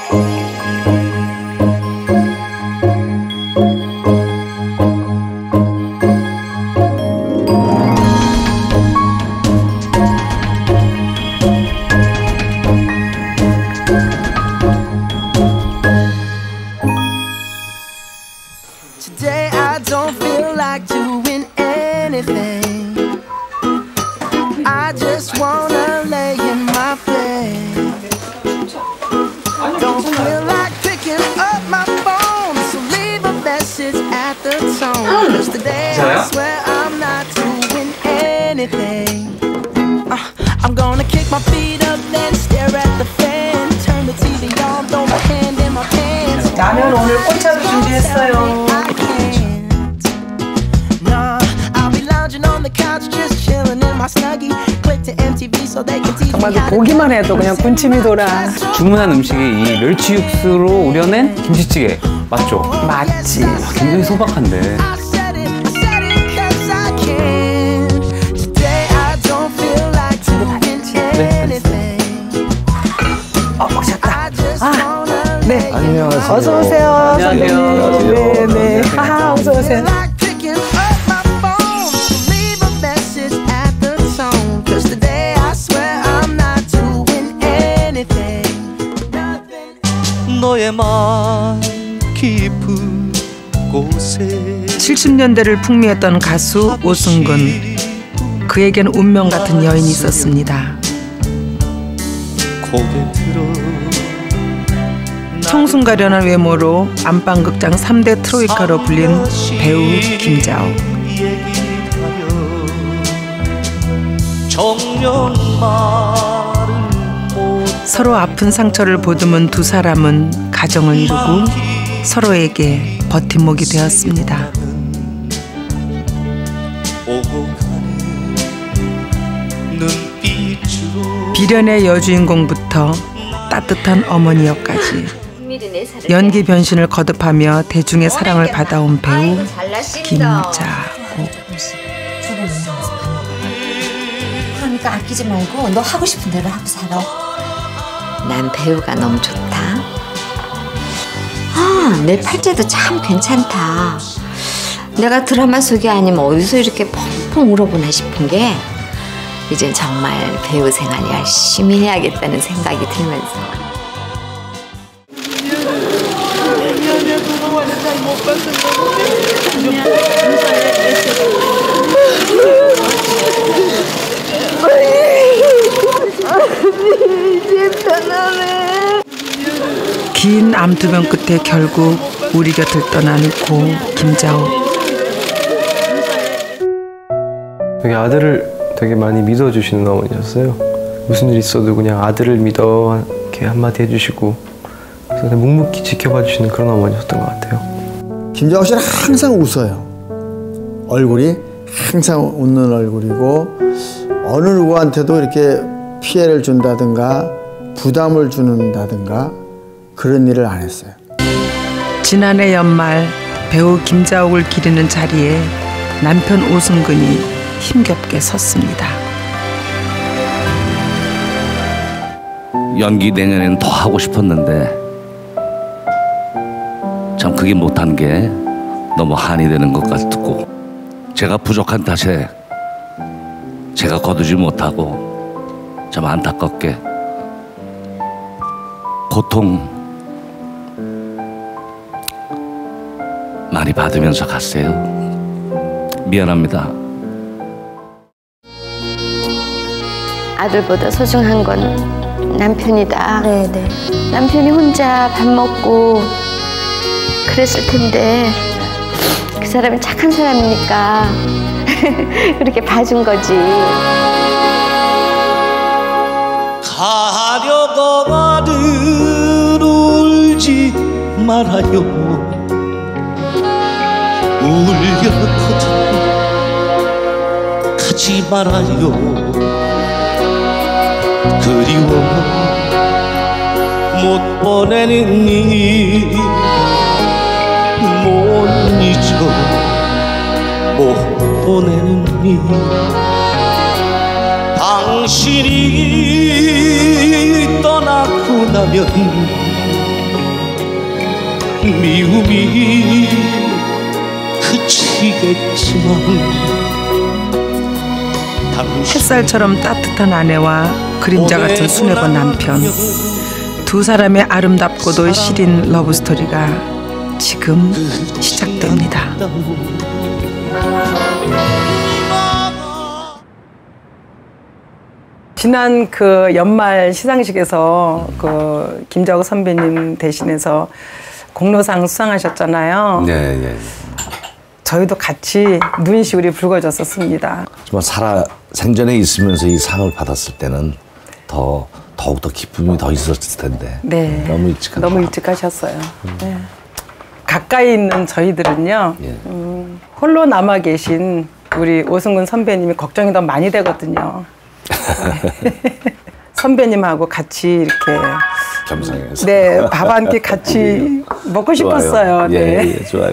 Today I don't feel like doing anything. I just wanna lay in my bed. Don't feel like picking up my phone, so leave a message at the tone. Cause today I swear I'm not doing anything. I'm gonna kick my feet up, then stare at the fan. Turn the TV on, throw my hand in my pants. 라면 오늘 꽃차도 준비했어요. 정말 보기만 해도 그냥 군침이 돌아. 주문한 음식이 이 멸치 육수로 우려낸 김치찌개 맞죠? 맞지. 굉장히 소박한데. 오셨다. 네. 안녕하세요. 어서 오세요. 안녕하세요. 네네. 어서 오세요. 너의 맘 깊은 곳에 70년대를 풍미했던 가수 오승근. 그에겐 운명 같은 여인이 있었습니다. 고개 들어 청순가련한 외모로 안방극장 3대 트로이카로 불린 배우 김자옥. 서로 아픈 상처를 보듬은 두 사람은 가정을 이루고 서로에게 버팀목이 되었습니다. 비련의 여주인공부터 따뜻한 어머니역까지 연기 변신을 거듭하며 대중의 사랑을 받아온 배우 김자옥. 그러니까 아끼지 말고 너 하고 싶은 대로 하고 살아. 난 배우가 너무 좋다. 아, 내 팔자도 참 괜찮다. 내가 드라마 속이 아니면 어디서 이렇게 펑펑 울어보나 싶은 게 이젠 정말 배우 생활 열심히 해야겠다는 생각이 들면서. 긴 암투병 끝에 결국 우리 곁을 떠나는 고 김자옥. 되게 아들을 되게 많이 믿어주시는 어머니였어요. 무슨 일 있어도 그냥 아들을 믿어 이렇게 한마디 해주시고 그래서 그냥 묵묵히 지켜봐 주시는 그런 어머니였던 것 같아요. 김자옥 씨는 항상 웃어요. 얼굴이 항상 웃는 얼굴이고 어느 누구한테도 이렇게 피해를 준다든가 부담을 주는다든가 그런 일을 안 했어요. 지난해 연말 배우 김자옥을 기리는 자리에 남편 오승근이 힘겹게 섰습니다. 연기 내년에는 더 하고 싶었는데 참 그게 못한 게 너무 한이 되는 것 같고 제가 부족한 탓에 제가 거두지 못하고 참 안타깝게 고통 많이 받으면서 갔어요. 미안합니다. 아들보다 소중한 건 남편이다. 네네. 남편이 혼자 밥 먹고 그랬을 텐데 그 사람이 착한 사람이니까 그렇게 봐준 거지. 가려고 아들 울지 말아요. 울려거든 가지 말아요. 그리워 못 보내는 일 못 잊어 못 보내는 일 당신이 떠나고 나면 미움이 그치겠지만 햇살처럼 따뜻한 아내와 그림자 같은 순애보 남편, 두 사람의 아름답고도 시린 러브스토리가 지금 시작됩니다. 지난 그 연말 시상식에서 그 김자옥 선배님 대신해서 공로상 수상하셨잖아요. 네, 예. 저희도 같이 눈시울이 붉어졌었습니다. 정말 살아 생전에 있으면서 이 상을 받았을 때는 더욱 더 기쁨이 더 있었을 텐데. 네. 너무 일찍하셨어요. 네. 가까이 있는 저희들은요. 예. 홀로 남아 계신 우리 오승근 선배님이 걱정이 더 많이 되거든요. 선배님하고 같이 이렇게 겸상해서. 네, 밥 한 끼 같이 먹고 싶었어요. 네. 예, 좋아요.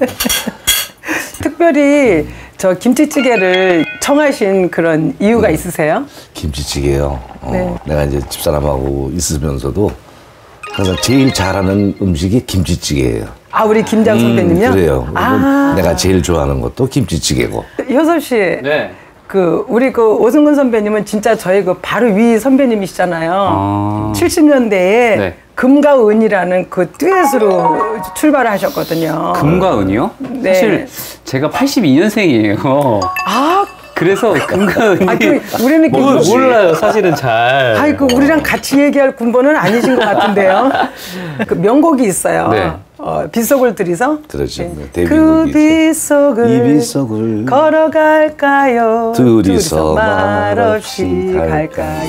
특별히 저 김치찌개를 청하신 그런 이유가 있으세요? 김치찌개요. 네. 내가 이제 집사람하고 있으면서도 항상 제일 잘하는 음식이 김치찌개예요. 아, 우리 김장 선배님요? 그래요. 아. 내가 제일 좋아하는 것도 김치찌개고. 효섭 씨. 네. 우리 오승근 선배님은 진짜 저희 바로 위 선배님이시잖아요. 70년대에 네. 금과 은이라는 그 듀엣으로 출발을 하셨거든요. 금과 은이요? 네. 사실 제가 82년생이에요. 아, 그래서 금과 은이 우리는 몰라요, 사실은 잘. 아이고, 우리랑 같이 얘기할 군번은 아니신 것 같은데요. 그 명곡이 있어요. 네. 빗속을 들이서. 그렇죠. 네. 그 빗속을 걸어갈까요? 둘이서 말없이 갈까요?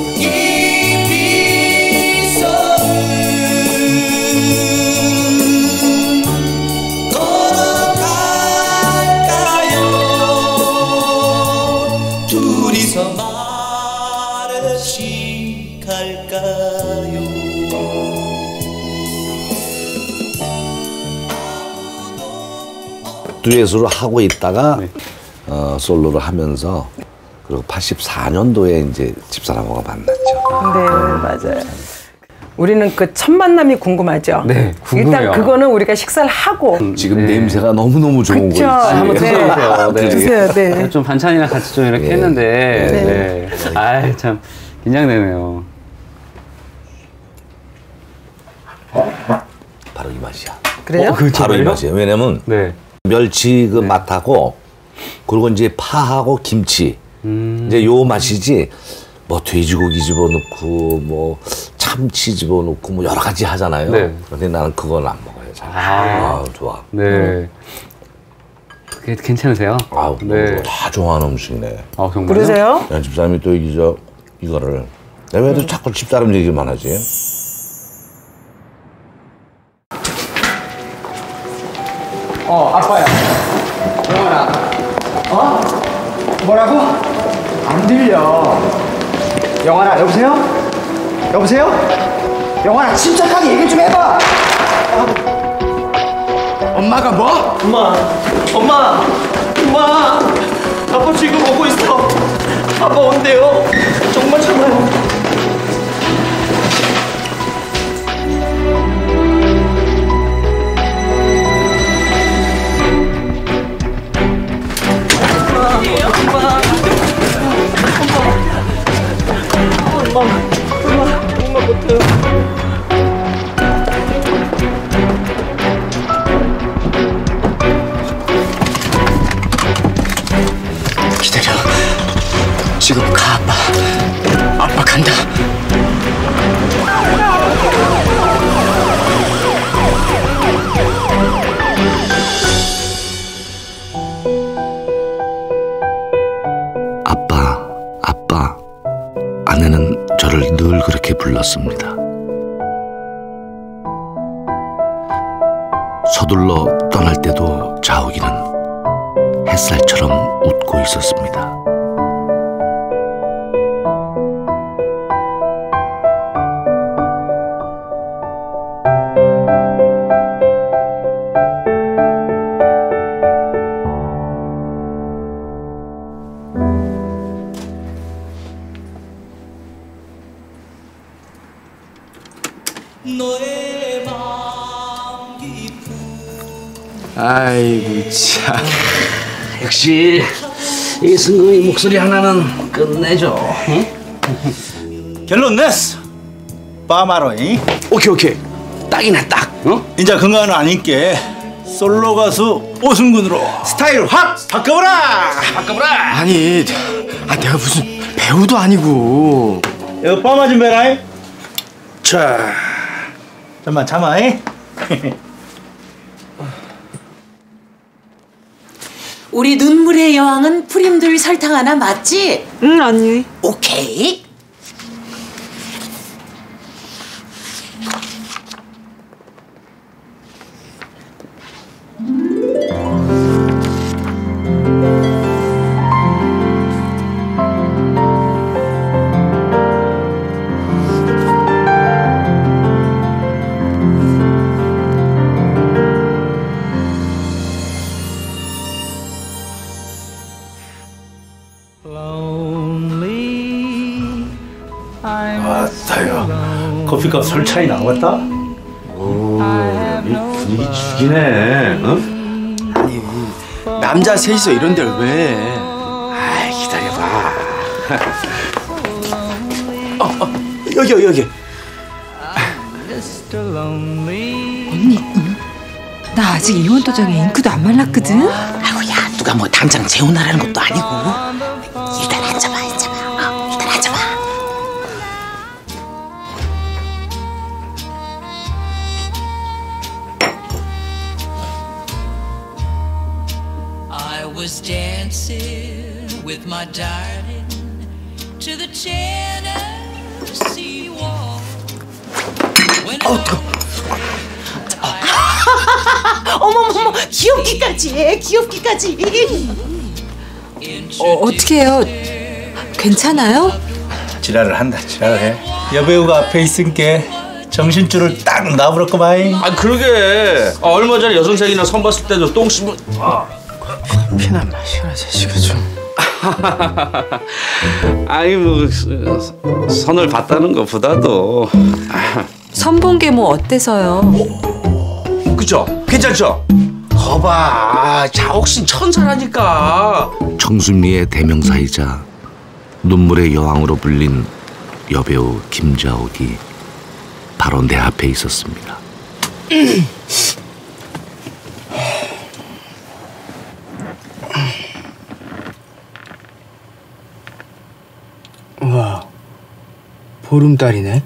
둘이서 말없이 갈까요? 듀엣으로 하고 있다가 네. 솔로를 하면서 그리고 84년도에 이제 집사람하고 만났죠. 네, 맞아요. 우리는 그 첫 만남이 궁금하죠. 네, 궁금해요. 일단 그거는 우리가 식사를 하고 지금 냄새가 너무너무 좋은 거 그쵸. 있지. 한번 드셔보세요. 네. 드세요. 네. 좀 반찬이랑 같이 좀 이렇게 예. 했는데, 네. 아이, 참, 긴장되네요. 바로 이 맛이야. 그래요? 바로 이 맛이에요. 왜냐면 네. 멸치 그 맛하고 그리고 이제 파하고 김치 이제 요 맛이지. 뭐 돼지고기 집어넣고 뭐 참치 집어넣고 뭐 여러 가지 하잖아요. 네. 근데 나는 그건 안 먹어요. 잘. 좋아. 네. 그게 괜찮으세요? 네. 다 좋아하는 음식이네. 아, 정말요? 그러세요? 야, 집사람이 또 이거를 내가 왜 자꾸 집사람 얘기만 하지? 아빠야. 영원아. 뭐라고? 안 들려. 영원아, 여보세요? 여보세요? 영원아, 침착하게 얘기 좀 해봐. 엄마가 뭐? 엄마! 아빠 지금 오고 있어. 아빠 온대요. 정말 참아요. 엄마 못해요. 기다려. 지금 가, 아빠. 아빠 간다. 아빠. 아내는 저를 늘 그렇게 불렀습니다. 서둘러 떠날 때도 자욱이는 햇살처럼 웃고 있었습니다. 너의 마음 깊은 아이고 참. 역시 이 승근이 목소리 하나는 끝내줘. 응? 결론 냈어. 빠마로. 오케이. 딱이네 딱. 이제 그거는 아닌게 솔로 가수 오승근으로 스타일 확 바꿔보라. 아니, 내가 무슨 배우도 아니고. 이거 빠마 좀 해라. 자, 잠만 참아. 우리 눈물의 여왕은 프림들 설탕 하나 맞지? 응, 언니. 오케이. 아따요. 커피값 설 차이 나왔다? 오, 이 분위기 죽이네. 아니, 남자 셋이서 이런 데를 왜? 아이, 기다려봐. 여기. 언니, 나 아직 이혼 도장에 잉크도 안 말랐거든? 아이고 야 누가 뭐 당장 재혼하라는 것도 아니고 일단 앉아봐. 일단 앉아봐. I was dancing with my darling to the Tennessee Waltz. 어머머머 귀엽기까지. 어떻게 해요? 괜찮아요? 지랄을 한다. 지랄해. 여배우가 앞에 있으니까 정신줄을 딱 놔버렸구만. 아 그러게. 얼마 전에 여성생이나 선 봤을 때도 똥 씹은. 피나 마시라 자식아 좀. 아니 뭐 선을 봤다는 것보다도. 선본 게 뭐 어때서요? 그죠? 괜찮죠? 거봐, 자옥신 천사라니까. 청순리의 대명사이자 눈물의 여왕으로 불린 여배우 김자옥이 바로 내 앞에 있었습니다. 와, 보름달이네.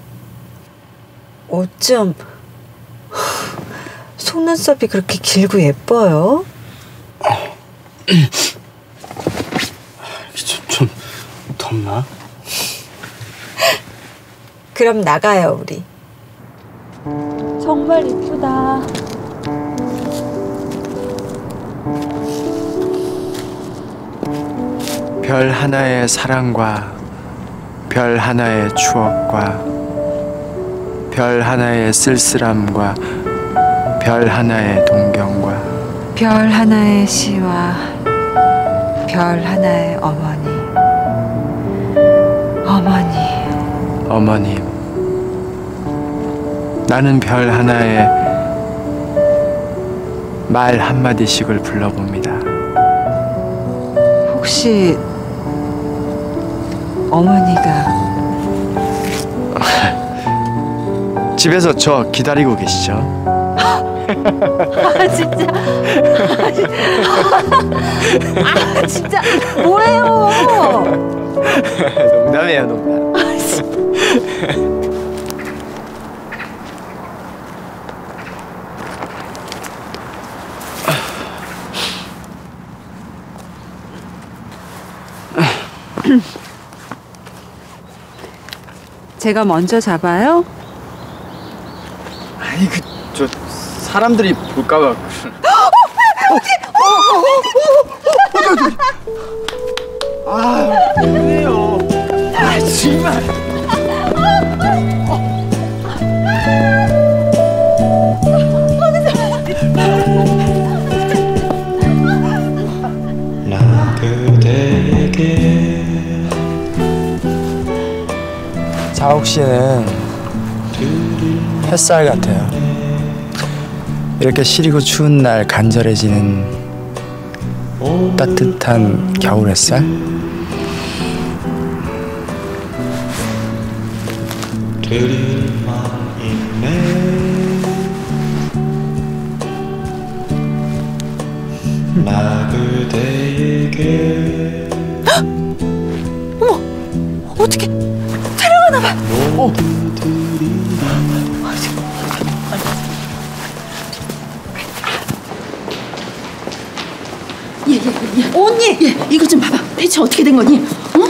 어쩜 속눈썹이 그렇게 길고 예뻐요? 좀 덥나? 그럼 나가요 우리. 정말 이쁘다. 별 하나의 사랑과 별 하나의 추억과 별 하나의 쓸쓸함과 별 하나의 동경과 별 하나의 시와 별 하나의 어머니. 어머님, 나는 별 하나의 말 한마디씩을 불러봅니다. 혹시 어머니가 집에서 저 기다리고 계시죠? 아 진짜 아 진짜 뭐예요? 농담이에요, 농담. 제가 먼저 잡아요? 아니 저 사람들이 볼까봐. 아, 왜요? 아, 정말. 난 그대에게 자옥 씨는 햇살 같아요. 이렇게 시리고 추운 날 간절해지는 따뜻한 겨울 햇살? 나 그대에게 어머, 어떻게 촬영하나 봐. 예. 언니, 이거 좀 봐봐. 대체 어떻게 된 거니?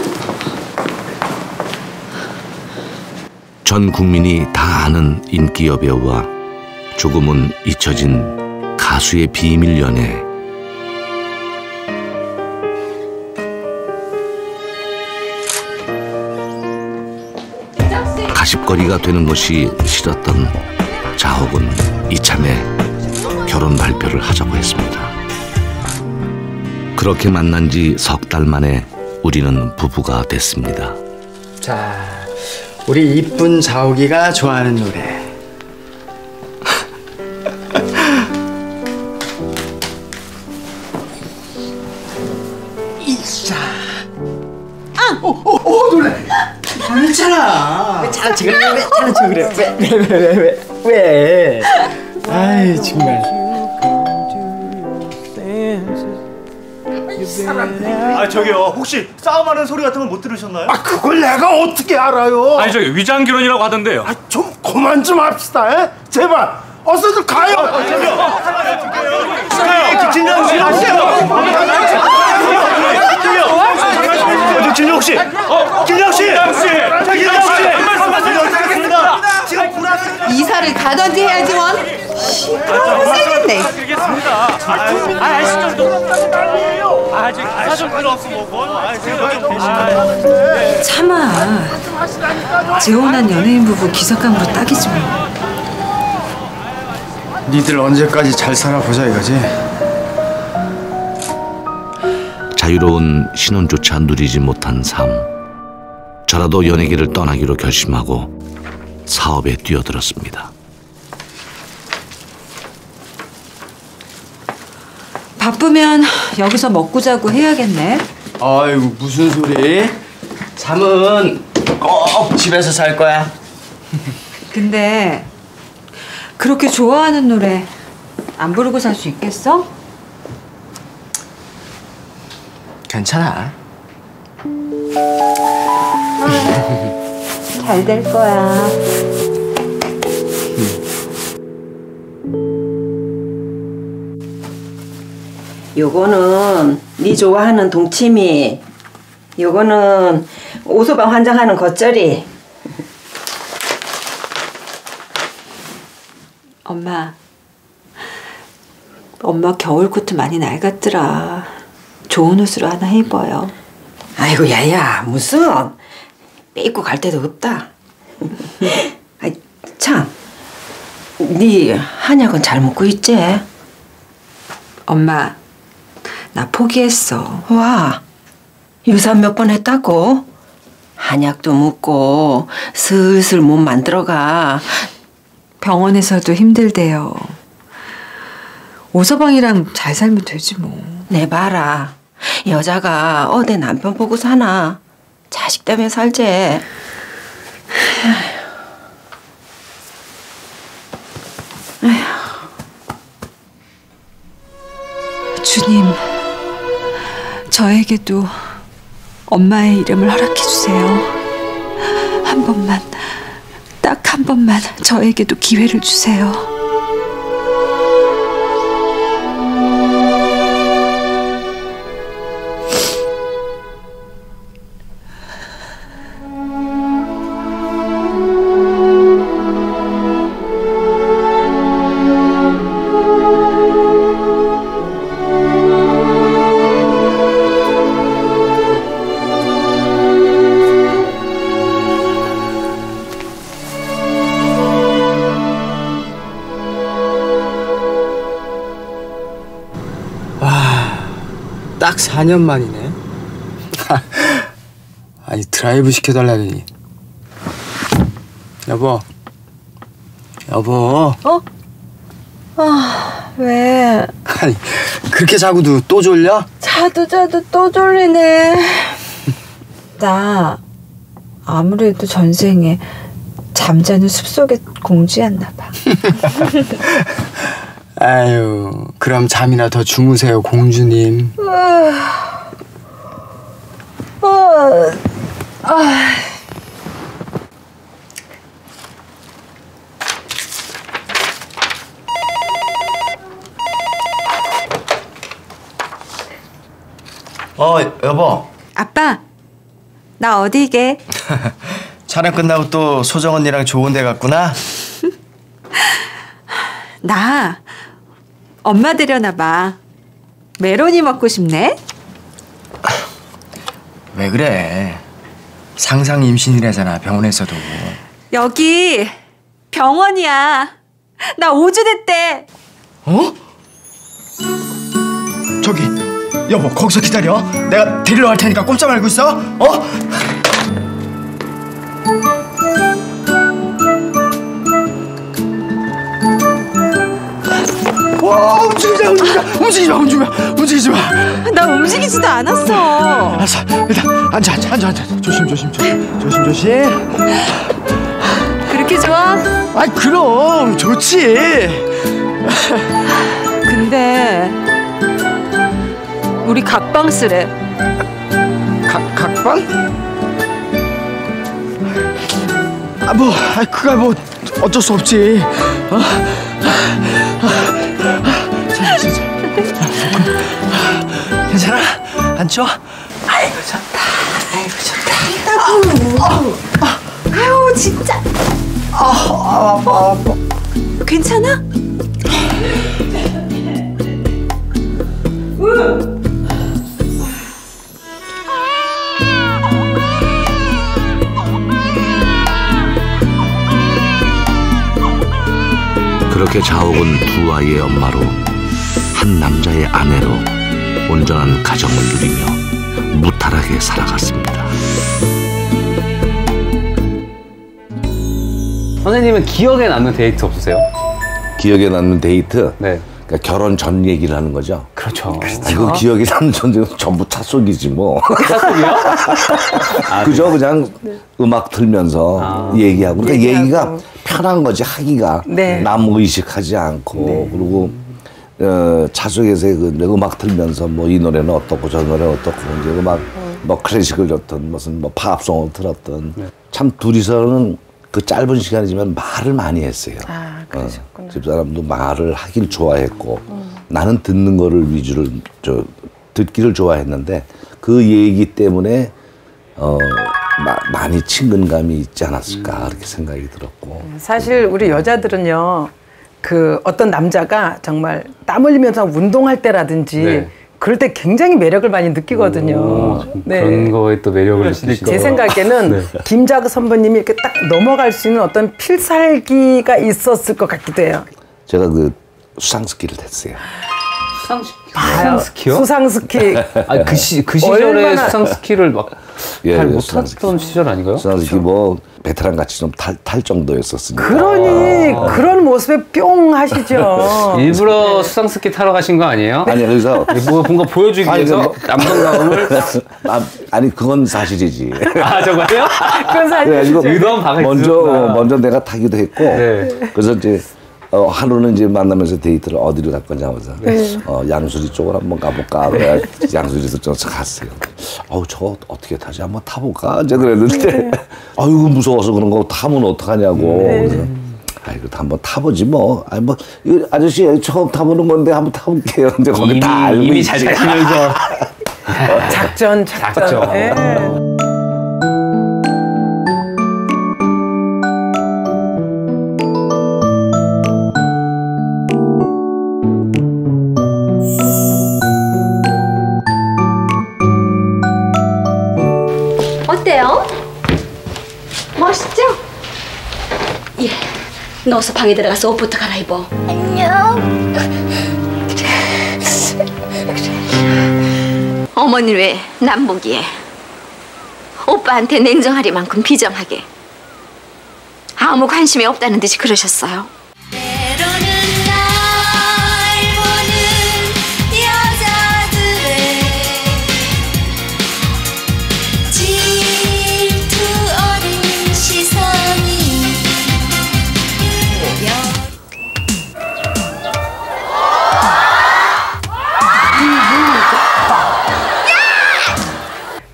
전 국민이 다 아는 인기 여배우와 조금은 잊혀진 가수의 비밀 연애. 가십거리가 되는 것이 싫었던 자옥은 이참에 결혼 발표를 하자고 했습니다. 그렇게 만난 지 석 달 만에 우리는 부부가 됐습니다. 자, 우리 이쁜 자옥이가 좋아하는 노래. 이자. 노래. 괜찮아. 왜 잘하지 그래? 왜? 아이 정말. 아 저기요 혹시 싸움하는 소리 같은 거 못 들으셨나요? 아 그걸 내가 어떻게 알아요? 아니 저기 위장 결혼이라고 하던데요. 아 좀 그만 좀 합시다. 에? 제발 어서들 가요. 진영 씨 진영 씨, 진영 씨, 이사를 가던지 해야지 원. 시끄러워 살겠네. 아직 사정 필요 없어 뭐. 참아. 재혼한 연예인 부부 기석감으로 딱이지 뭐. 니들 언제까지 잘 살아보자 이거지? 자유로운 신혼조차 누리지 못한 삶. 저라도 연예계를 떠나기로 결심하고 사업에 뛰어들었습니다. 바쁘면 여기서 먹고 자고 해야겠네. 아이고 무슨 소리? 잠은 꼭 집에서 잘 거야. 근데 그렇게 좋아하는 노래 안 부르고 살 수 있겠어? 괜찮아. 잘 될 거야. 요거는 네 좋아하는 동치미. 요거는 오소방 환장하는 겉절이. 엄마 겨울 코트 많이 낡았더라. 좋은 옷으로 하나 입어요. 아이고 야야 무슨 빼입고 갈 데도 없다. 아이 참, 네 한약은 잘 먹고 있지? 엄마, 나 포기했어. 와, 유산 몇 번 했다고? 한약도 먹고 슬슬 몸 만들어가. 병원에서도 힘들대요. 오서방이랑 잘 살면 되지 뭐. 내 봐라. 여자가 어디 남편 보고 사나. 자식 때문에 살지. 주님, 저에게도 엄마의 이름을 허락해 주세요. 한 번만, 딱 한 번만 저에게도 기회를 주세요. 딱 4년 만이네. 아니 드라이브 시켜달라더니. 여보. 아, 왜? 아니, 그렇게 자고도 또 졸려? 자도 또 졸리네. 나 아무래도 전생에 잠자는 숲속의 공주였나 봐. 아유, 그럼 잠이나 더 주무세요, 공주님. 여보. 아빠, 나 어디게? 촬영 끝나고 또 소정 언니랑 좋은 데 갔구나? 나 엄마 데려나 봐. 메로니 먹고 싶네. 왜 그래? 상상 임신이라잖아, 병원에서도. 여기 병원이야. 나 5주 됐대. 어? 저기, 여보, 거기서 기다려. 내가 데리러 갈 테니까 꼼짝 말고 있어. 어? 와, 움직이지 마. 나 움직이지도 않았어. 알았어, 일단 앉아. 조심. 그렇게 좋아? 아이, 그럼 좋지. 근데 우리 각방 쓰래. 각방? 그가 어쩔 수 없지. 괜찮아? 앉죠? 아이고 좋다. 아유 진짜. 아파. 괜찮아? 그렇게 자옥은 두 아이의 엄마로, 한 남자의 아내로 온전한 가정을 누리며 무탈하게 살아갔습니다. 선생님은 기억에 남는 데이트 없으세요? 기억에 남는 데이트? 네. 그러니까 결혼 전 얘기를 하는 거죠? 그렇죠. 그 기억에 남는 전쟁은 전부 차 속이지 뭐. 차 속이요? 그죠? 그냥 음악 틀면서 얘기하고. 그러니까 얘기가 편한 거지, 하기가. 네. 남 의식하지 않고. 그리고 차 속에서 그 음악 틀면서 뭐 이 노래는 어떻고 저 노래는 어떻고 이제 음악 뭐 클래식을 듣든 무슨 뭐 팝송을 들었든 참 둘이서는 그 짧은 시간이지만 말을 많이 했어요. 그러셨구나. 집사람도 말을 하길 좋아했고 나는 듣는 거를 위주로 듣기를 좋아했는데 그 얘기 때문에 많이 친근감이 있지 않았을까 그렇게 생각이 들었고. 사실 우리 여자들은요, 그 어떤 남자가 정말 땀 흘리면서 운동할 때라든지 그럴 때 굉장히 매력을 많이 느끼거든요. 그런 거에 또 매력을 느끼시고. 제 생각에는 김자그 선배님이 이렇게 딱 넘어갈 수 있는 어떤 필살기가 있었을 것 같기도 해요. 제가 그 수상스키를 했어요. 수상스키요? 수상스키. 그 시절에 얼마나... 수상스키를 막 잘 못했던 시절 아닌가요? 수상스키 뭐 베테랑 같이 좀 탈 정도였었으니까. 그러니 그런 모습에 뿅 하시죠. 일부러 수상스키 타러 가신 거 아니에요? 아니 그래서 뭔가 보여주기 위해서 남성다움을 아니 그건 사실이지. 저거요? 그건 사실이죠. 먼저 내가 타기도 했고 그래서 이제 하루는 이제 만나면서 데이트를 어디로 갈 거냐 하면서 양수리 쪽으로 한번 가볼까 그래 양수리에서 좀 갔어요. 저거 어떻게 타지 한번 타볼까 이제 그랬는데 아이고 무서워서 그런 거 타면 어떡하냐고. 그래서 아이고 한번 타보지 뭐. 아니 뭐 이거 아저씨 처음 타보는 건데 한번 타볼게요. 이제 거기 다 알고 이미 잘 타시면서 작전. 어때요? 멋있죠? 예, 너서 방에 들어가서 옷부터 갈아입어. 안녕. 어머니 왜 남보기에 오빠한테 냉정하리만큼 비정하게 아무 관심이 없다는 듯이 그러셨어요. 때로는 나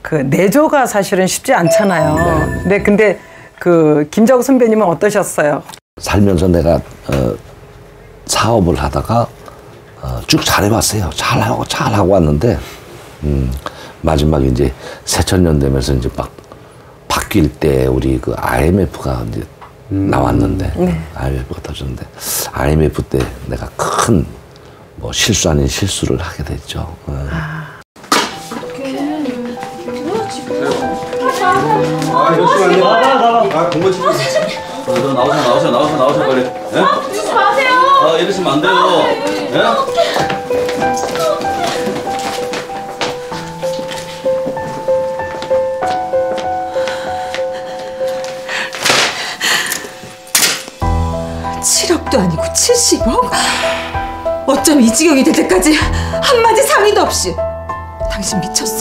그 내조가 사실은 쉽지 않잖아요. 네, 근데 그 김자국 선배님은 어떠셨어요? 살면서 내가 사업을 하다가 쭉 잘해왔어요. 잘하고 왔는데 마지막에 이제 새천년 되면서 이제 막 바뀔 때 우리 그 IMF가 이제 나왔는데 IMF가 터졌는데 IMF 때 내가 큰 뭐 실수 아닌 실수를 하게 됐죠. 공부 치고. 나오셔 빨리. 치지 마세요. 이러시면 안 돼요. 예? 7억도 아니고 70억? 어쩜 이 지경이 될 때까지 한마디 상의도 없이. 당신 미쳤어?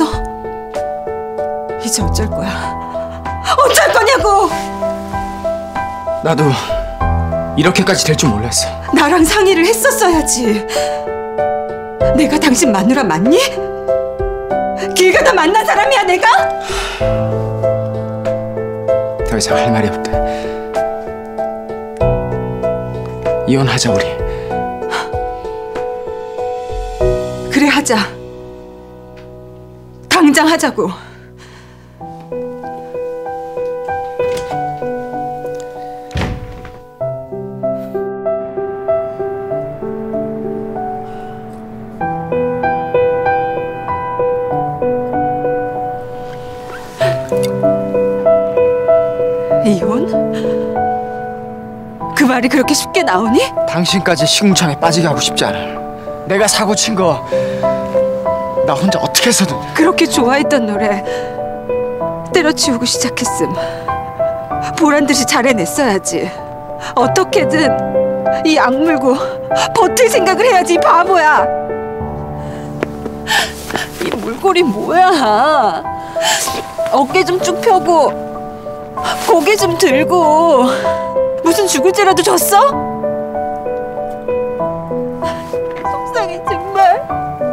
이제 어쩔 거야? 어쩔 거냐고! 나도 이렇게까지 될 줄 몰랐어. 나랑 상의를 했었어야지. 내가 당신 마누라 맞니? 길 가다 만난 사람이야 내가? 더 이상 할 말이 없다. 이혼하자 우리. 그래 하자. 당장 하자고. 이혼? 그 말이 그렇게 쉽게 나오니? 당신까지 시궁창에 빠지게 하고 싶지 않아. 내가 사고 친 거 나 혼자 어떻게 해서든. 그렇게 좋아했던 노래 때려치우고 시작했음. 보란듯이 잘 해냈어야지. 어떻게든 이 악물고 버틸 생각을 해야지, 이 바보야. 이 물골이 뭐야. 어깨 좀 쭉 펴고 고개 좀 들고. 무슨 죽을 죄라도 졌어? 속상해 정말.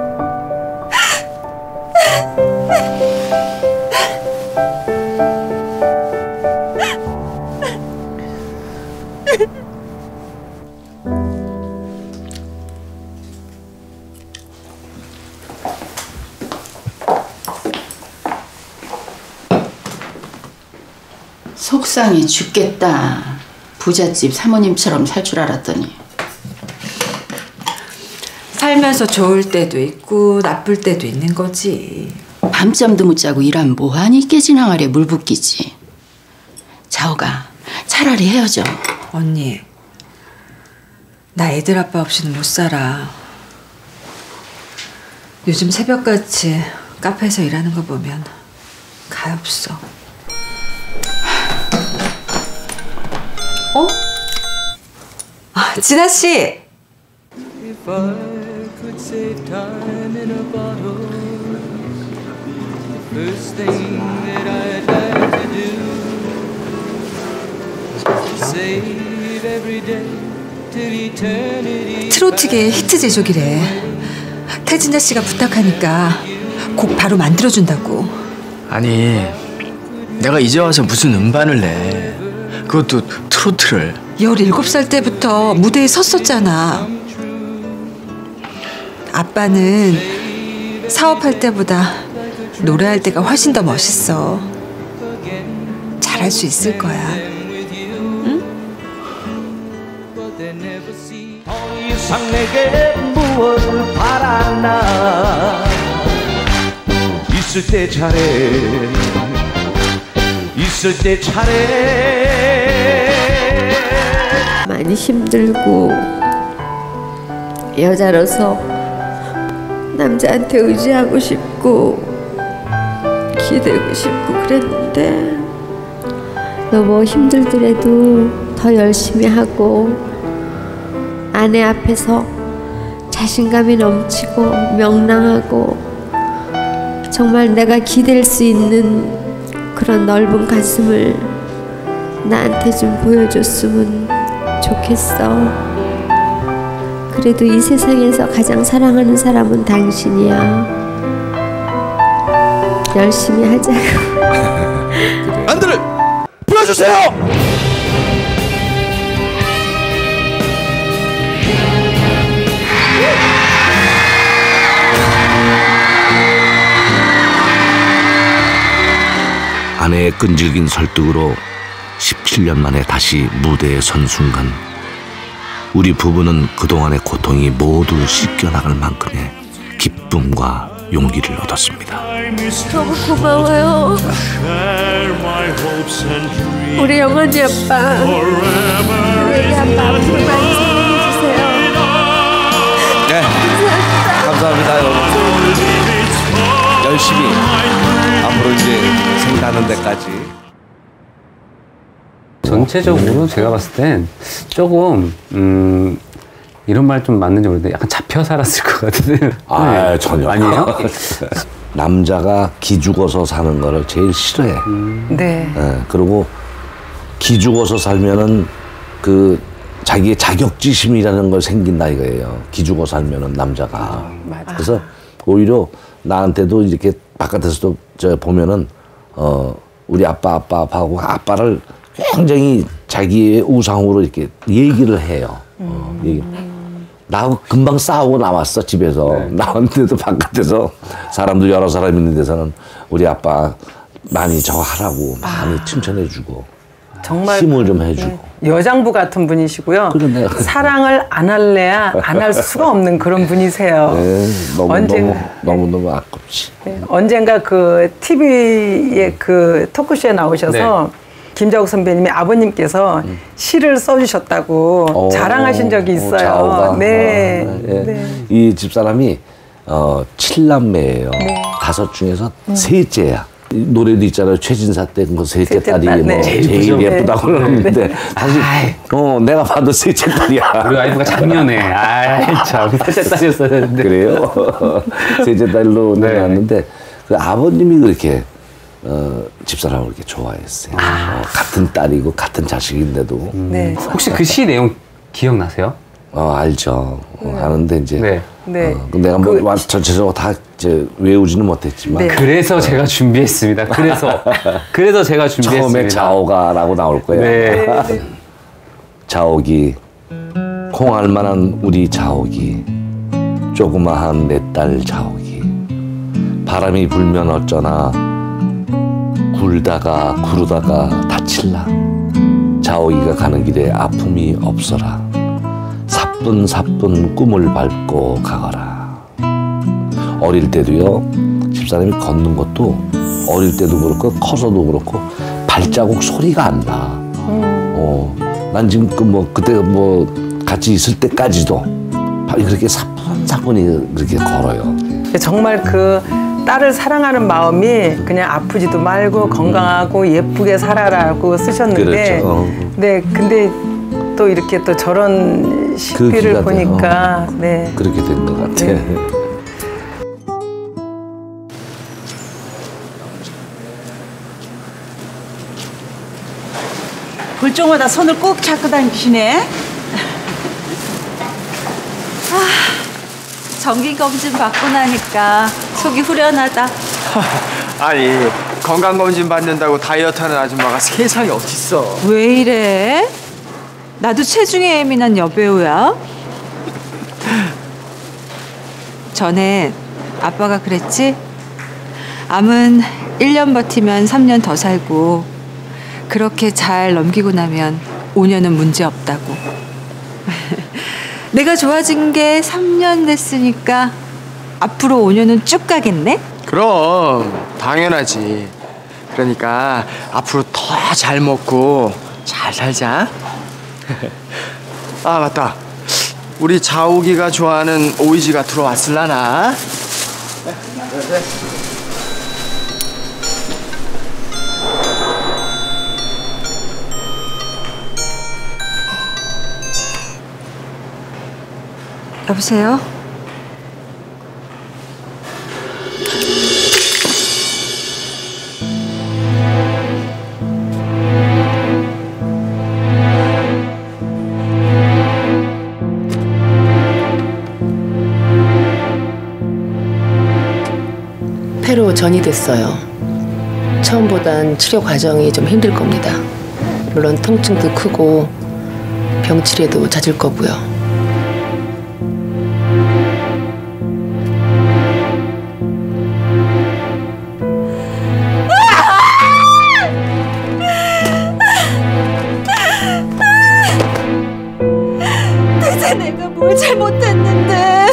속상해 죽겠다. 부잣집 사모님처럼 살 줄 알았더니. 살면서 좋을 때도 있고 나쁠 때도 있는 거지. 밤잠도 못 자고 일하면 뭐하니? 깨진 항아리에 물 붓기지. 자오가 차라리 헤어져. 언니, 나 애들 아빠 없이는 못 살아. 요즘 새벽같이 카페에서 일하는 거 보면 가엾어. 어? 아, 진아 씨. 트로트계 히트 제조기래. 태진아 씨가 부탁하니까 곡 바로 만들어준다고. 아니, 내가 이제 와서 무슨 음반을 내. 그것도 트로트를. 17살 때부터 무대에 섰었잖아. 아빠는 사업할 때보다 노래할 때가 훨씬 더 멋있어. 잘할 수 있을 거야. 응? 더 이상 내게 무엇을 바라나. 있을 때 잘해, 있을 때 잘해. 많이 힘들고 여자로서 남자한테 의지하고 싶고 기대고 싶고 그랬는데 여보 힘들더라도 더 열심히 하고 아내 앞에서 자신감이 넘치고 명랑하고 정말 내가 기댈 수 있는 그런 넓은 가슴을 나한테 좀 보여줬으면 좋겠어. 그래도 이 세상에서 가장 사랑하는 사람은 당신이야. 열심히 하자고. 안들을 불러주세요. 아내의 끈질긴 설득으로 17년 만에 다시 무대에 선 순간 우리 부부는 그동안의 고통이 모두 씻겨나갈 만큼의 기쁨과 용기를 얻었습니다. 너무 고마워요. 우리 영원히 아빠. 우리 아빠 앞으로 많이 사랑해주세요. 네, 감사합니다 여러분. 열심히 앞으로 이제 생각하는 데까지. 전체적으로 제가 봤을 땐 조금 이런 말 좀 맞는지 모르겠는데 약간 잡혀 살았을 것 같은데. 아, 전혀 아니에요? 남자가 기죽어서 사는 거를 제일 싫어해. 네. 그리고 기죽어서 살면은 그 자기의 자격지심이라는 걸 생긴다 이거예요. 기죽어 살면은 남자가. 맞아. 그래서 오히려 나한테도 이렇게 바깥에서도 저 보면은 우리 아빠하고 아빠를 굉장히 자기의 우상으로 이렇게 얘기를 해요. 나하고 금방 싸우고 나왔어 집에서. 나왔는데도 바깥에서 사람들 여러 사람 있는 데서는 우리 아빠 많이 저거 하라고 많이 칭찬해주고 정말 힘을 좀 해주고. 여장부 같은 분이시고요. 그러네. 사랑을 안 할래야 안 할 수가 없는 그런 분이세요. 네, 너무 아깝지. 네, 언젠가 그 TV의 그 토크쇼에 나오셔서 김자옥 선배님이 아버님께서 시를 써주셨다고 자랑하신 적이 있어요. 자오가. 네. 네. 이 집사람이 7남매예요. 네. 5 중에서 셋째야. 노래도 있잖아요. 최진사 때 그 셋째 딸이 딸, 뭐 네. 제일 예쁘다고 그러는데 사실 내가 봐도 셋째 딸이야. 우리 와이프가 작년에 참 셋째 딸이었어야 되는데. 그래요? 셋째 딸로 나왔는데 그 아버님이 그렇게 집사람을 그렇게 좋아했어요. 같은 딸이고 같은 자식인데도. 네. 혹시 그 시 내용 기억나세요? 알죠. 아는데 이제 네. 내가 뭐 전체적으로 다 이제 외우지는 못했지만. 네. 그래서 제가 준비했습니다. 그래서 제가 준비했습니다. 처음에 자오가라고 나올 거예요. 네. 자오기, 콩알만한 우리 자오기, 조그마한 내 딸 자오기. 바람이 불면 어쩌나 굴다가 구르다가 다칠라. 자오기가 가는 길에 아픔이 없어라. 사뿐사뿐 꿈을 밟고 가거라. 어릴 때도요, 집사람이 걷는 것도 어릴 때도 그렇고 커서도 그렇고 발자국 소리가 안 나. 난 지금 그때 같이 있을 때까지도 그렇게 사뿐사뿐히 그렇게 걸어요. 정말 그 딸을 사랑하는 마음이 그냥 아프지도 말고 건강하고 예쁘게 살아라고 쓰셨는데, 그렇죠. 네, 근데 또 이렇게 또 저런 시기를 보니까 네. 그렇게 된 것 같아. 네. 볼 때마다 손을 꼭 잡고 다니시네. 정기검진 받고 나니까 속이 후련하다. 아니 건강검진 받는다고 다이어트하는 아줌마가 세상에 어딨어. 왜 이래? 나도 체중에 예민한 여배우야. 전에 아빠가 그랬지? 암은 1년 버티면 3년 더 살고 그렇게 잘 넘기고 나면 5년은 문제 없다고. 내가 좋아진 게 3년 됐으니까 앞으로 5년은 쭉 가겠네? 그럼 당연하지. 그러니까 앞으로 더 잘 먹고 잘 살자. 아 맞다. 우리 자욱이가 좋아하는 오이지가 들어왔을라나? 여보세요? 폐로 전이됐어요. 처음보단 치료 과정이 좀 힘들 겁니다. 물론 통증도 크고 병치레도 잦을 거고요. 대체 내가 뭘 잘못했는데?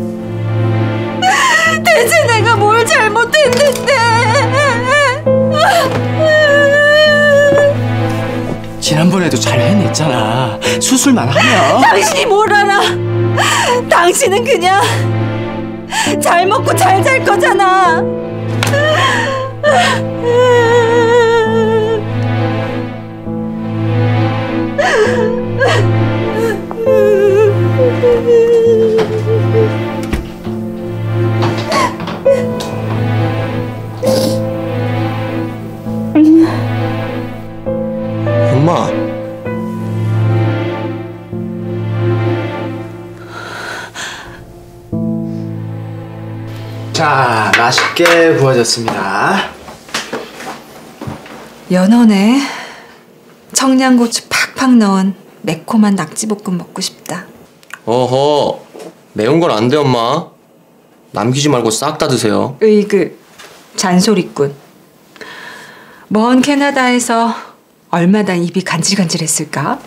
대체 내가 뭘 잘못했는데? 지난번에도 잘 해냈잖아. 수술만 하면. 당신이 뭘 알아? 당신은 그냥 잘 먹고 잘 잘 거잖아. 엄마. 자, 맛있게 구워졌습니다. 연어네. 청양고추 팍팍 넣은 매콤한 낙지볶음 먹고 싶다. 어허, 매운 건 안 돼, 엄마. 남기지 말고 싹 다 드세요. 으이그, 잔소리꾼. 먼 캐나다에서 얼마나 입이 간질간질했을까?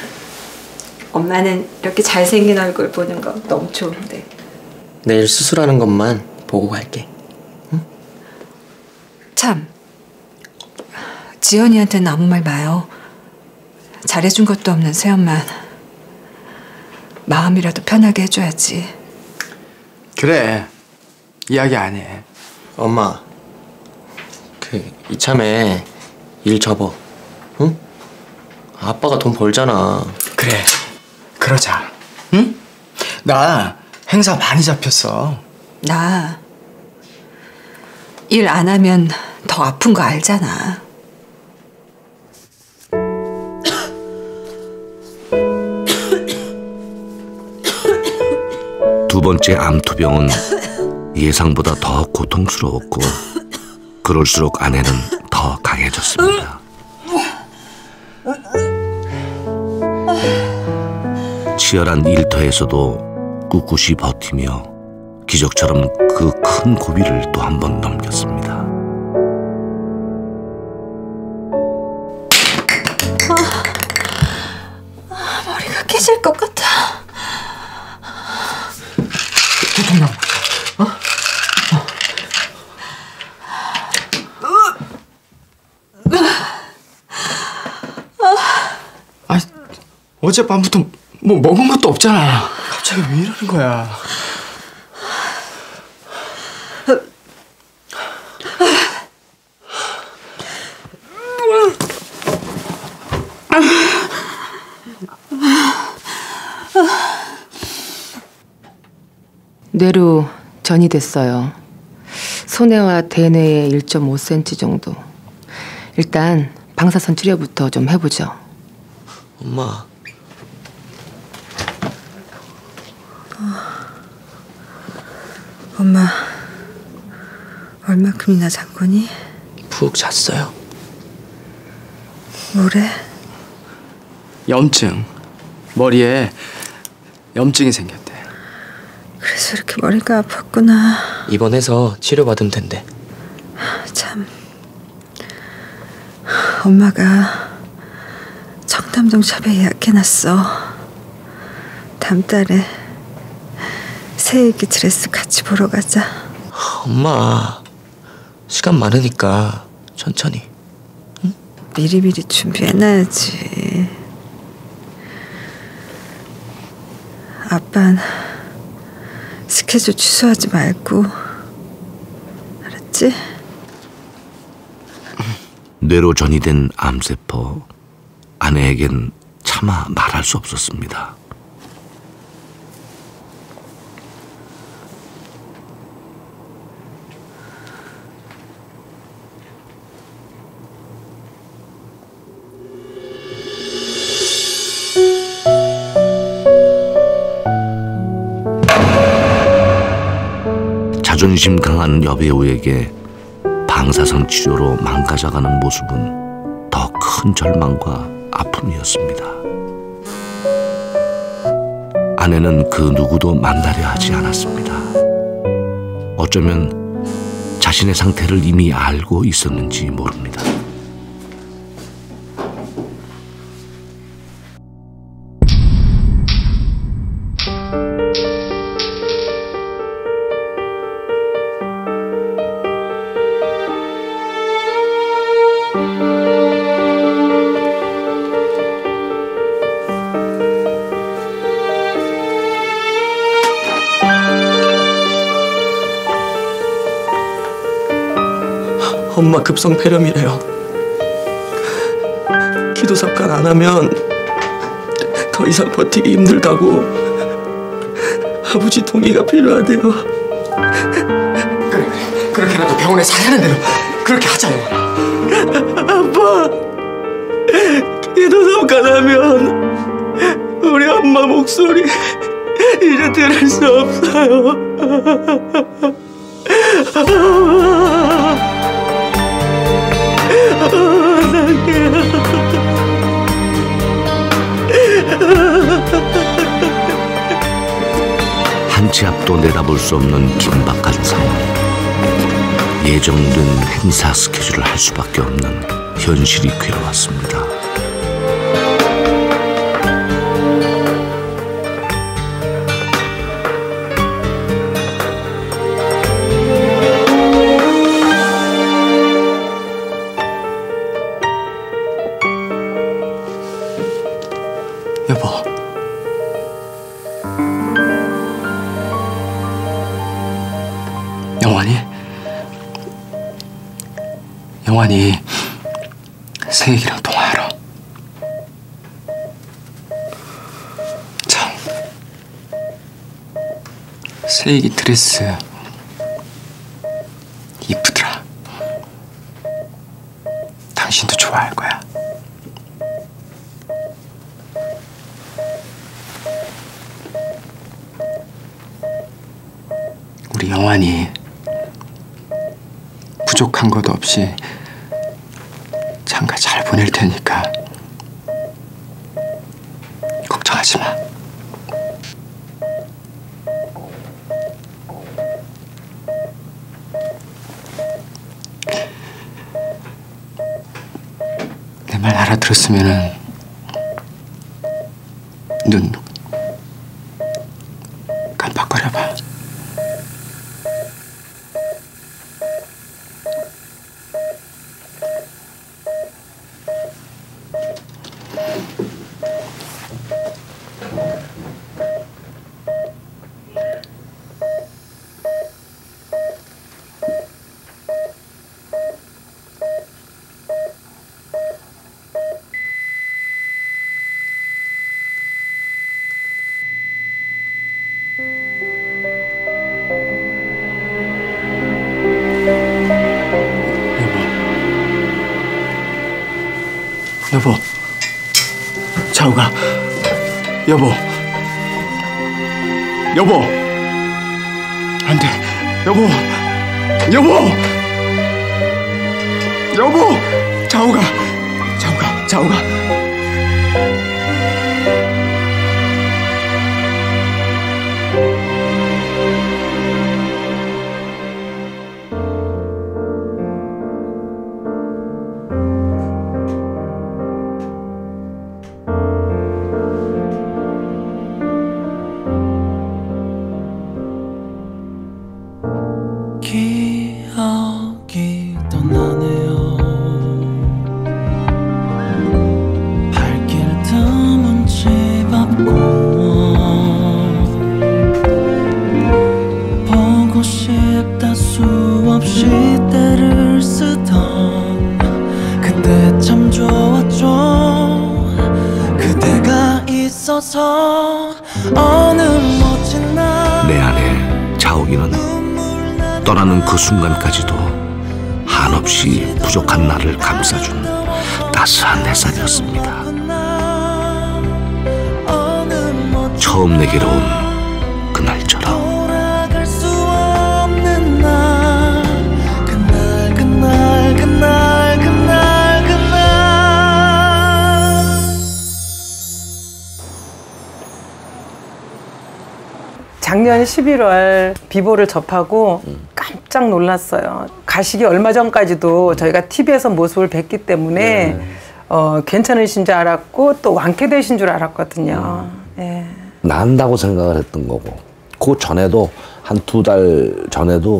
엄마는 이렇게 잘생긴 얼굴 보는 거 너무 좋은데. 내일 수술하는 것만 보고 갈게. 응? 참, 지연이한테는 아무 말 마요. 잘해준 것도 없는 새엄만 마음이라도 편하게 해줘야지. 그래, 이야기 안 해. 엄마, 이참에 일 접어. 응? 아빠가 돈 벌잖아. 그래, 그러자. 응? 나 행사 많이 잡혔어. 나 일 안 하면 더 아픈 거 알잖아. 두 번째 암투병은 예상보다 더 고통스러웠고 그럴수록 아내는 더 강해졌습니다. 치열한 일터에서도 꿋꿋이 버티며 기적처럼 그 큰 고비를 또 한 번 넘겼습니다. 머리가 깨질 것 같아. 두통약 먹자. 아, 어젯밤부터 뭐 먹은 것도 없잖아. 갑자기 왜 이러는 거야? 뇌로 전이 됐어요. 소뇌와 대뇌에 1.5cm 정도. 일단 방사선 치료부터 좀 해보죠. 엄마. 엄마, 얼마큼이나 잔 거니? 푹 잤어요. 뭐래? 염증. 머리에 염증이 생겼대. 그래서 이렇게 머리가 아팠구나. 입원해서 치료받으면 된대. 참, 엄마가 청담동 샵에 예약해놨어. 다음 달에 새애기 드레스 같이 보러 가자. 엄마, 시간 많으니까 천천히. 응? 미리미리 준비해놔야지. 아빠는 스케줄 취소하지 말고, 알았지? 뇌로 전이된 암세포. 아내에겐 차마 말할 수 없었습니다. 자존심 강한 여배우에게 방사선 치료로 망가져가는 모습은 더 큰 절망과 아픔이었습니다. 아내는 그 누구도 만나려 하지 않았습니다. 어쩌면 자신의 상태를 이미 알고 있었는지 모릅니다. 엄마 급성 폐렴이래요. 기도 삽관 안 하면 더 이상 버티기 힘들다고. 아버지 동의가 필요하대요. 그래, 그렇게라도 병원에 사야 하는 대로 그렇게 하자, 영원아. 아빠, 기도 삽관 하면 우리 엄마 목소리 이제 들을 수 없어요. 한 치 앞도 내다볼 수 없는 긴박한 상황. 예정된 행사 스케줄을 할 수밖에 없는 현실이 괴로웠습니다. 여보, 영환이 세익이랑 통화하러. 참, 세익이 드레스 이쁘더라. 당신도 좋아할 거야. 우리 영환이 부족한 것 없이 장가 잘 보낼 테니까 걱정하지 마. 내 말 알아들었으면은 눈 깜빡거려봐. 여보, 자우가, 여보, 안 돼, 여보, 자우가. 기억이 떠나네요. 발길 드문 집 앞 공원 보고 싶다 수없이 때를 쓰던 그때 참 좋았죠. 그대가 있어서 어느 멋진 날 내 안에 자욱이는 떠나는 그 순간까지도 한없이 부족한 나를 감싸준 따스한 햇살이었습니다. 처음 내게로 온 그날처럼. 돌아갈 수 없는 날, 그날 작년 11월 비보를 접하고 깜짝 놀랐어요. 가시기 얼마 전까지도 저희가 TV에서 모습을 뵀기 때문에 괜찮으신 줄 알았고 또 완쾌되신 줄 알았거든요. 예. 난다고 생각을 했던 거고 그 전에도 한 2달 전에도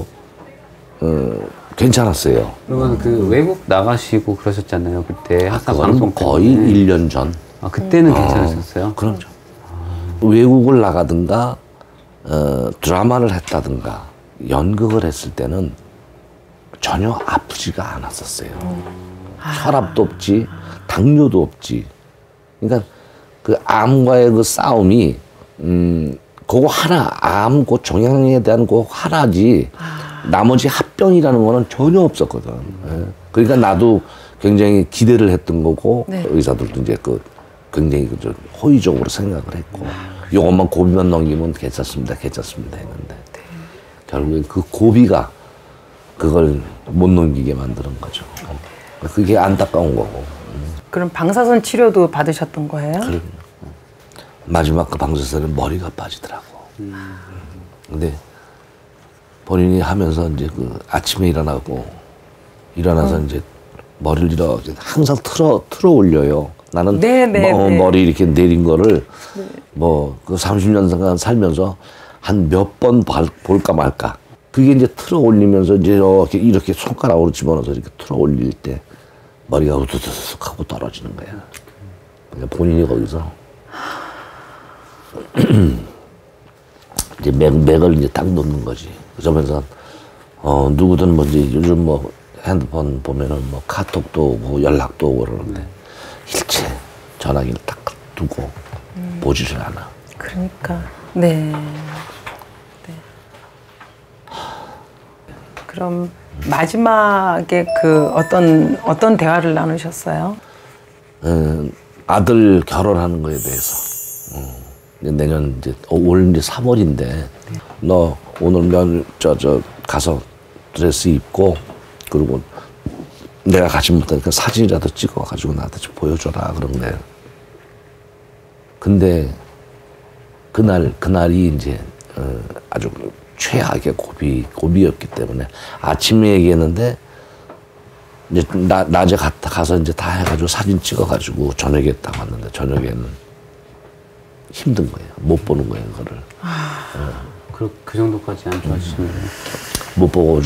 괜찮았어요. 그러면 그 외국 나가시고 그러셨잖아요. 그때 항상 그건 방송 거의 1년 전. 그때는 괜찮으셨어요? 그렇죠. 외국을 나가든가 드라마를 했다든가 연극을 했을 때는 전혀 아프지가 않았었어요. 혈압도 없지, 당뇨도 없지. 그러니까 그 암과의 그 싸움이 그거 하나, 암, 그 종양에 대한 그 하나지 나머지 합병이라는 거는 전혀 없었거든. 예. 그러니까 나도 굉장히 기대를 했던 거고 의사들도 이제 그 굉장히 그 호의적으로 생각을 했고 요것만 고비만 넘기면 괜찮습니다 했는데 결국엔 그 고비가 그걸 못 넘기게 만드는 거죠. 그게 안타까운 거고. 그럼 방사선 치료도 받으셨던 거예요? 그럼요. 마지막 그 방사선에 머리가 빠지더라고. 근데 본인이 하면서 이제 그 아침에 일어나서 이제 머리를 이렇게 항상 틀어 올려요. 나는 머리 이렇게 내린 거를 뭐 그 30년간 살면서 한 몇 번 볼까 말까. 그게 이제 틀어 올리면서 이제 이렇게 손가락으로 집어넣어서 이렇게 틀어 올릴 때 머리가 우두둑 하고 떨어지는 거야. 그러니까 본인이 거기서 이제 맥을 이제 딱 놓는 거지. 그러면서 누구든 뭐 이제 요즘 뭐 핸드폰 보면은 뭐 카톡도 오고 연락도 오고 그러는데 일체 전화기를 딱 두고 보지를 않아. 그러니까 네. 그럼 마지막에 그 어떤 대화를 나누셨어요? 아들 결혼하는 거에 대해서. 내년 이제 올 이제 3월인데 너 오늘 저 가서 드레스 입고 그리고 내가 같이 못하니까 사진이라도 찍어가지고 나한테 좀 보여줘라 그런데 근데 그날이 이제 아주 최악의 고비였기 때문에 아침에 얘기했는데 이제 낮에 가서 이제 다 해가지고 사진 찍어가지고 저녁에 딱 왔는데 저녁에는 힘든 거예요. 못 보는 거예요, 그거를. 그 정도까지 안 좋아지시네요. 못 보고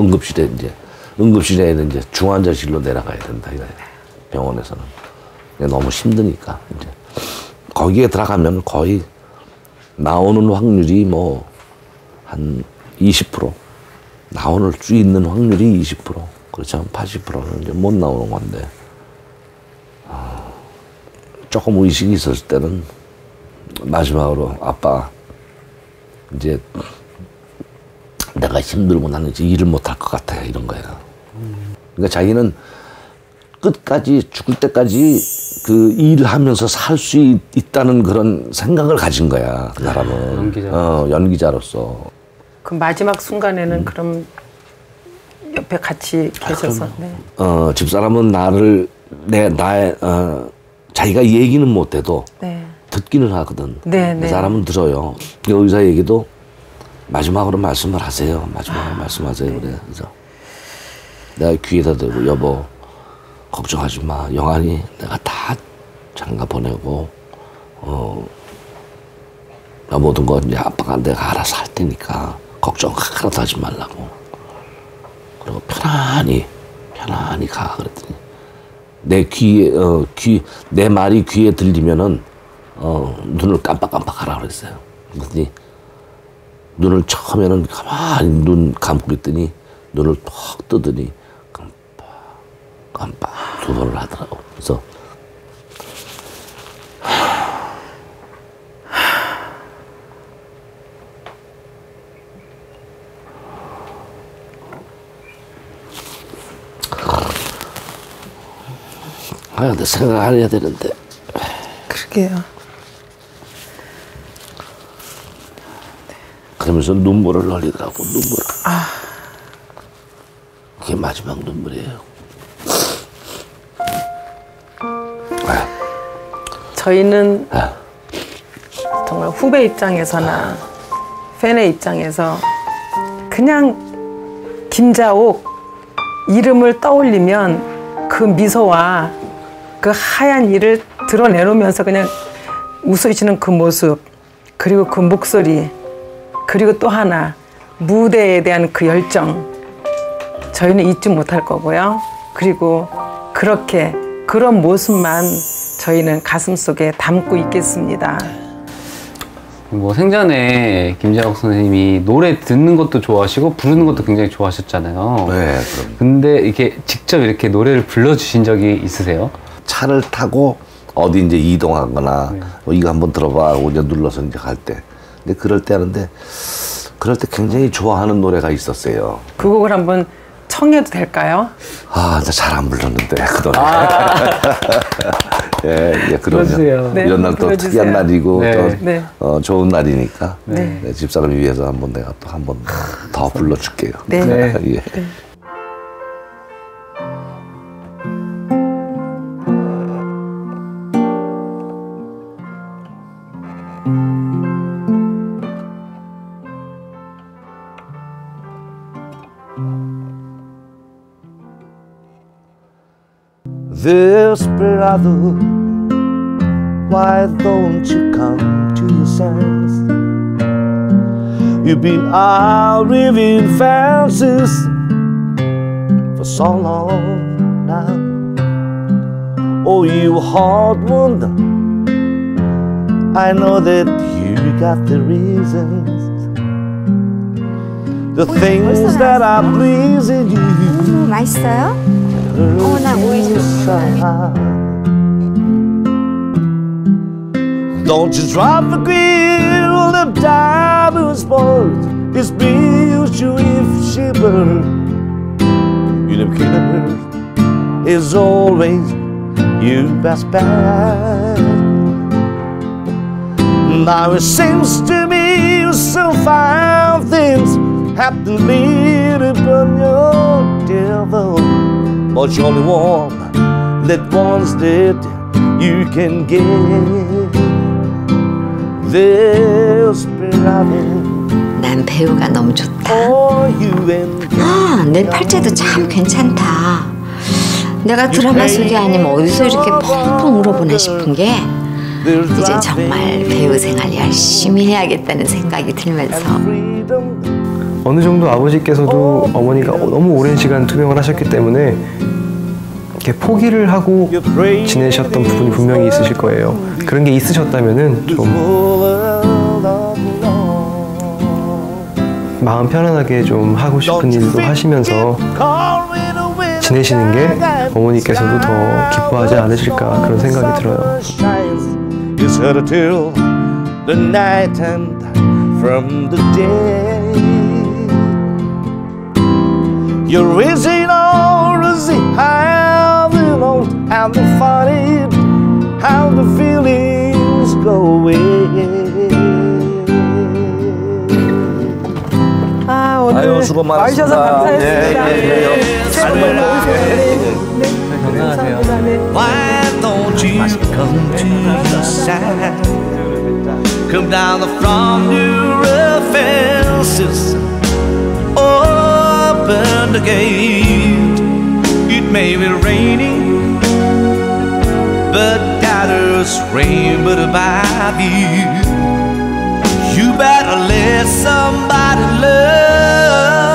응급실에는 이제 중환자실로 내려가야 된다 이거예요. 병원에서는. 너무 힘드니까 이제 거기에 들어가면 거의 나오는 확률이 뭐 한 20% 나올 수 있는 확률이 20% 그렇지 않으면 80%는 이제 못 나오는 건데 조금 의식이 있었을 때는 마지막으로 아빠 이제 내가 힘들고 나는 이제 일을 못할 것 같아 이런 거예요. 그러니까 자기는 끝까지 죽을 때까지 그 일을 하면서 살 수 있다는 그런 생각을 가진 거야 그 사람은. 연기자로서. 그 마지막 순간에는 그럼 옆에 같이 계셔서. 네. 집사람은 자기가 얘기는 못해도 듣기는 하거든. 그 사람은 들어요. 의사 얘기도 마지막으로 말씀을 하세요. 마지막으로 말씀하세요. 그래. 그래서 내가 귀에다 대고 여보 걱정하지 마. 영환이 내가 다 장가 보내고 모든 거 이제 아빠가 내가 알아서 할 테니까 걱정 하나도 하지 말라고. 그리고 편안히 가 그랬더니 내 말이 귀에 들리면은 눈을 깜빡깜빡하라 그랬어요. 그랬더니 눈을 처음에는 가만히 눈 감고 있더니 눈을 턱 뜨더니 깜빡 2번을 하더라고. 그래서 근데 생각을 해야 되는데. 그러게요. 그러면서 눈물을 흘리더라고. 눈물을. 그게 마지막 눈물이에요. 저희는 정말 후배 입장에서나 팬의 입장에서 그냥 김자옥 이름을 떠올리면 그 미소와 그 하얀 이를 드러내놓으면서 그냥 웃으시는 그 모습, 그리고 그 목소리, 그리고 또 하나 무대에 대한 그 열정, 저희는 잊지 못할 거고요. 그리고 그렇게 그런 모습만 저희는 가슴속에 담고 있겠습니다. 뭐 생전에 김자옥 선생님이 노래 듣는 것도 좋아하시고 부르는 것도 굉장히 좋아하셨잖아요. 네, 그럼. 근데 이렇게 직접 이렇게 노래를 불러주신 적이 있으세요? 차를 타고 어디 이제 이동하거나 이거 한번 들어봐 하고 이제 눌러서 이제 갈 때. 근데 그럴 때 하는데 그럴 때 굉장히 좋아하는 노래가 있었어요. 그 곡을 한번 청해도 될까요? 아, 나 잘 안 불렀는데 그 노래. 예, 예, 그럼요. 네, 이런 날 또 특이한 날이고 네. 또 좋은 날이니까 네. 네, 집사람을 위해서 한번 내가 또 한 번 더 불러줄게요. 네. 네. 예. 네. Desperado, why don't you come to your senses? You've been out living fancies for so long now. Oh, you hard one, I know that you got the reasons, the things that are pleasing you. 맛있어요? 나 오이 좀 Don't you drop the grill, the diamond spoils his beauty if she burns. You know, killer is always you best bet. Now it seems to me so fine things have to lead upon your devil. But you're only one that wants that you can get. 난 배우가 너무 좋다. 아, 내 팔자도 참 괜찮다. 내가 드라마 속이 아니면 어디서 이렇게 펑펑 울어보나 싶은 게 이제 정말 배우 생활 열심히 해야겠다는 생각이 들면서 어느 정도 아버지께서도 어머니가 너무 오랜 시간 투병을 하셨기 때문에 이렇게 포기를 하고 지내셨던 부분이 분명히 있으실 거예요. 그런 게 있으셨다면은 좀 마음 편안하게 좀 하고 싶은 일도 하시면서 지내시는 게 어머니께서도 더 기뻐하지 않으실까 그런 생각이 들어요. You're raising all the having on and the fighting, how the feelings go away. 아, 오늘 아유, 수고 많으셨습니다. 와주셔서 감사했습니다. 건강하세요. Why don't you come to the side? Come down from your fences. Open the gate. It may be raining, but gathers rain but above you. You better let somebody love